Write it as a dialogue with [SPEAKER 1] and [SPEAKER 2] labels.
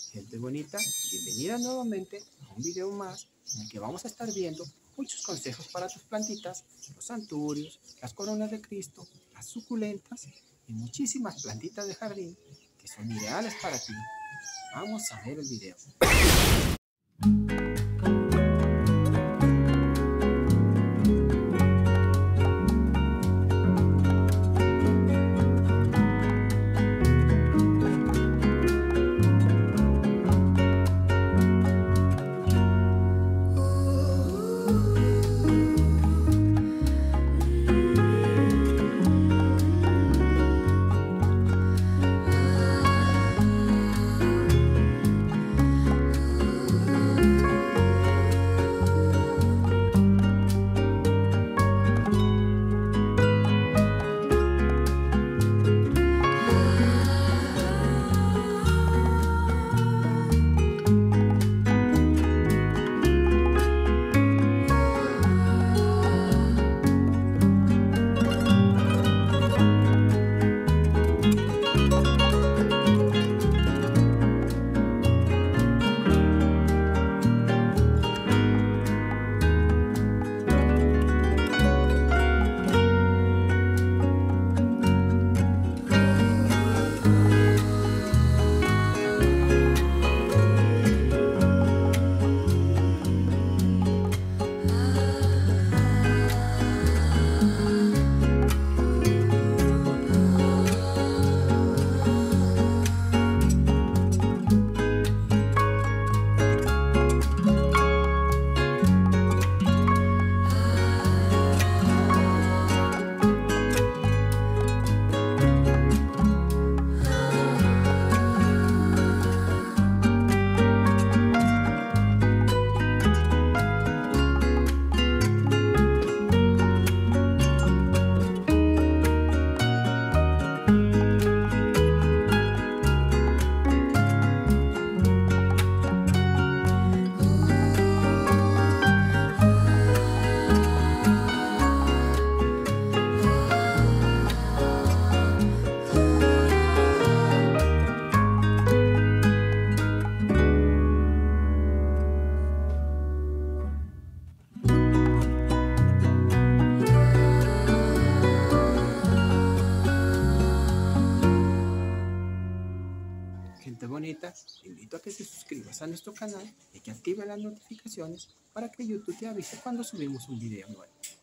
[SPEAKER 1] Gente bonita, bienvenida nuevamente a un video más en el que vamos a estar viendo muchos consejos para tus plantitas, los anturios, las coronas de Cristo, las suculentas y muchísimas plantitas de jardín que son ideales para ti. Vamos a ver el video. Gente bonita, te invito a que te suscribas a nuestro canal y que active las notificaciones para que YouTube te avise cuando subimos un video nuevo.